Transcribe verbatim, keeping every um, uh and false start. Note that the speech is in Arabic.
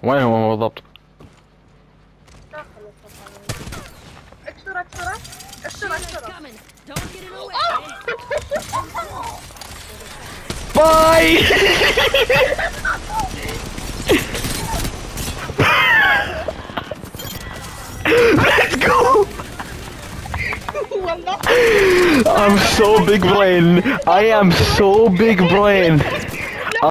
وين هو بالضبط؟ داخل الصفحة. اكسر اكسر اكسر اكسر. باي. Let's go. I'm so big brain. I am so big brain.